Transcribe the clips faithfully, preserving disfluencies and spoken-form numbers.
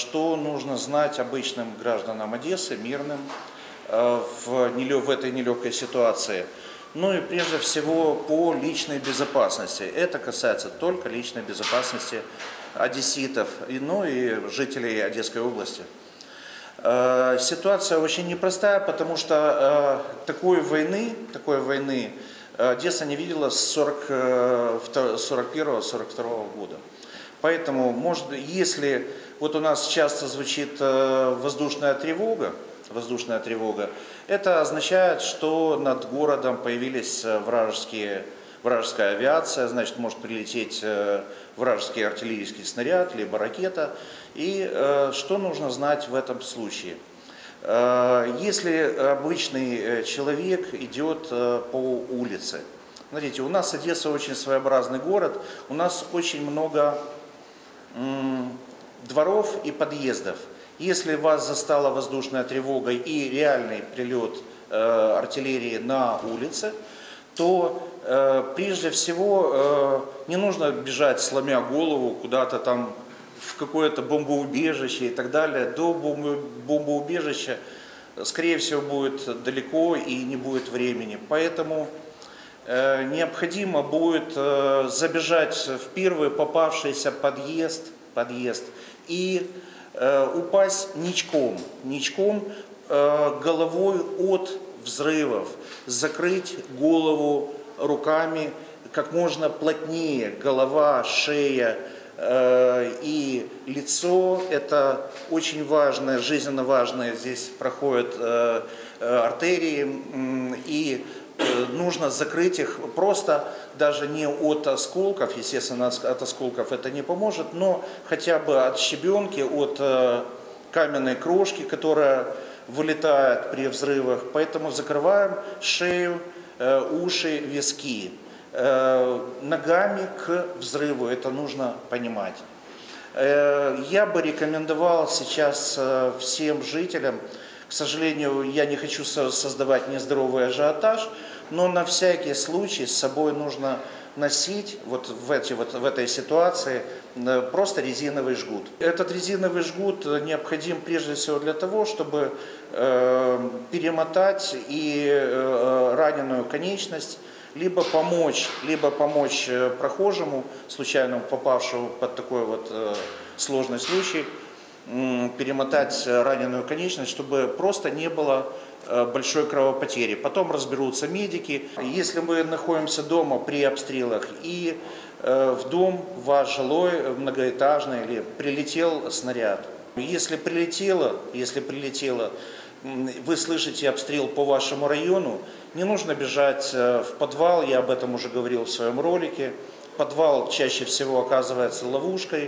что нужно знать обычным гражданам Одессы, мирным, в, в этой нелегкой ситуации. Ну и прежде всего по личной безопасности. Это касается только личной безопасности одесситов, ну и жителей Одесской области. Ситуация очень непростая, потому что такой войны, такой войны Одесса не видела с сорок первого — сорок второго года. Поэтому, может, если вот у нас часто звучит воздушная тревога, воздушная тревога, это означает, что над городом появились вражеские, вражеская авиация, значит, может прилететь вражеский артиллерийский снаряд, либо ракета. И что нужно знать в этом случае? Если обычный человек идет по улице, смотрите, у нас Одесса очень своеобразный город, у нас очень много дворов и подъездов. Если вас застала воздушная тревога и реальный прилет э, артиллерии на улице, то э, прежде всего э, не нужно бежать, сломя голову, куда-то там в какое-то бомбоубежище и так далее. До бомбоубежища, скорее всего, будет далеко и не будет времени. Поэтому э, необходимо будет э, забежать в первый попавшийся подъезд, подъезд и упасть ничком, ничком э, головой от взрывов, закрыть голову руками как можно плотнее, голова, шея э, и лицо. Это очень важно, жизненно важно, здесь проходят э, артерии, и нужно закрыть их просто даже не от осколков, естественно, от осколков это не поможет, но хотя бы от щебенки, от каменной крошки, которая вылетает при взрывах. Поэтому закрываем шею, уши, виски. Ногами к взрыву, это нужно понимать. Я бы рекомендовал сейчас всем жителям, к сожалению, я не хочу создавать нездоровый ажиотаж, но на всякий случай с собой нужно носить вот в, эти, вот в этой ситуации просто резиновый жгут. Этот резиновый жгут необходим прежде всего для того, чтобы э, перемотать и э, раненую конечность, либо помочь, либо помочь прохожему, случайно попавшему под такой вот э, сложный случай, перемотать раненую конечность, чтобы просто не было большой кровопотери. Потом разберутся медики. Если мы находимся дома при обстрелах и в дом ваш жилой, многоэтажный, или прилетел снаряд, если прилетело, если прилетело, вы слышите обстрел по вашему району, не нужно бежать в подвал, я об этом уже говорил в своем ролике. Подвал чаще всего оказывается ловушкой,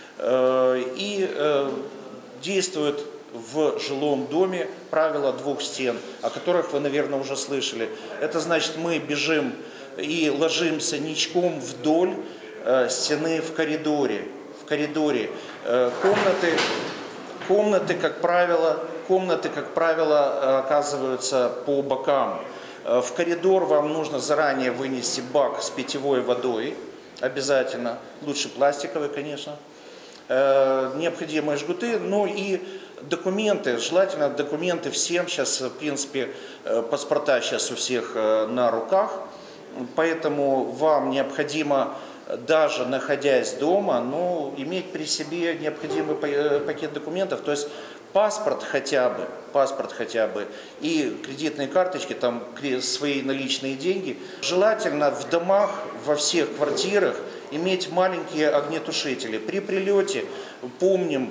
и действует в жилом доме правило двух стен, о которых вы, наверное, уже слышали. Это значит, мы бежим и ложимся ничком вдоль стены в коридоре. В коридоре комнаты, комнаты, как правило, комнаты, как правило, оказываются по бокам. В коридор вам нужно заранее вынести бак с питьевой водой, обязательно, лучше пластиковый, конечно. Необходимые жгуты, ну и документы, желательно документы всем, сейчас в принципе паспорта сейчас у всех на руках, поэтому вам необходимо, даже находясь дома, ну, иметь при себе необходимый пакет документов, то есть паспорт хотя бы, паспорт хотя бы и кредитные карточки, там свои наличные деньги. Желательно в домах, во всех квартирах иметь маленькие огнетушители. При прилете помним,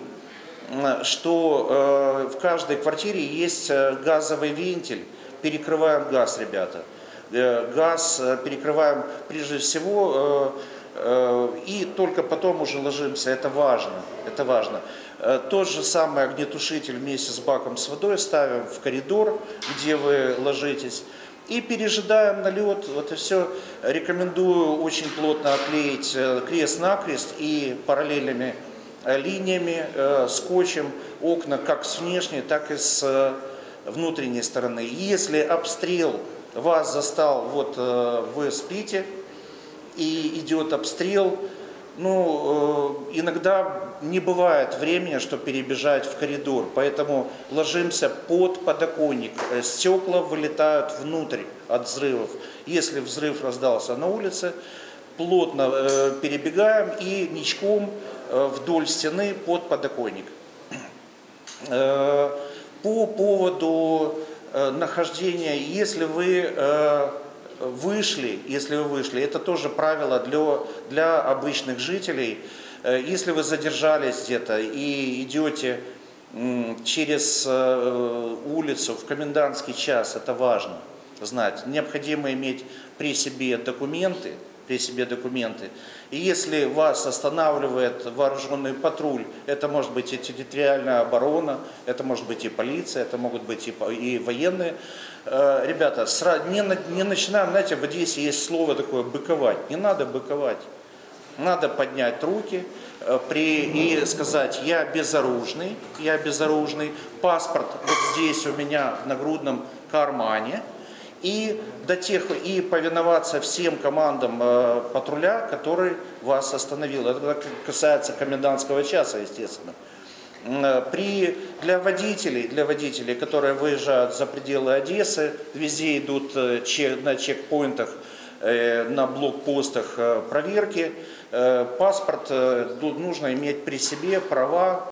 что в каждой квартире есть газовый вентиль. Перекрываем газ, ребята. Газ перекрываем прежде всего и только потом уже ложимся. Это важно. Это важно. Тот же самый огнетушитель вместе с баком с водой ставим в коридор, где вы ложитесь. И пережидаем налет. Вот и все. Рекомендую очень плотно оклеить крест-накрест и параллельными линиями, э, скотчем окна как с внешней, так и с внутренней стороны. Если обстрел вас застал, вот э, вы спите и идет обстрел, ну, э, иногда не бывает времени, чтобы перебежать в коридор, поэтому ложимся под подоконник. Стекла вылетают внутрь от взрывов. Если взрыв раздался на улице, плотно э, перебегаем и ничком э, вдоль стены под подоконник. Э, по поводу э, нахождения, если вы э, вышли, если вы вышли, это тоже правило для, для обычных жителей. Э, если вы задержались где-то и идете э, через э, улицу в комендантский час, это важно знать. Необходимо иметь при себе документы, при себе документы. И если вас останавливает вооруженный патруль, это может быть и территориальная оборона, это может быть и полиция, это могут быть и, и военные. Э, ребята, сра- не, не начинаем, знаете, в Одессе есть слово такое «быковать». Не надо быковать. Надо поднять руки э, при, и сказать: я безоружный, я безоружный, паспорт вот здесь у меня в нагрудном кармане. И, до тех, и повиноваться всем командам э, патруля, который вас остановил. Это касается комендантского часа, естественно. Э, при, для, водителей, для водителей, которые выезжают за пределы Одессы, везде идут э, чек, на чекпоинтах, э, на блокпостах э, проверки. Э, паспорт э, нужно иметь при себе, права.